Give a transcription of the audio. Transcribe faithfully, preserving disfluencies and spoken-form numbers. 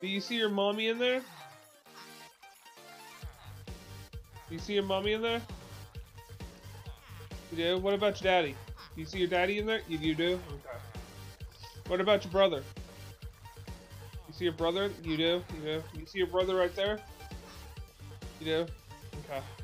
Do you see your mommy in there? Do you see your mommy in there? You do? What about your daddy? Do you see your daddy in there? You, you do? Okay. What about your brother? You see your brother? You do? You do? You see your brother right there? You do? Okay.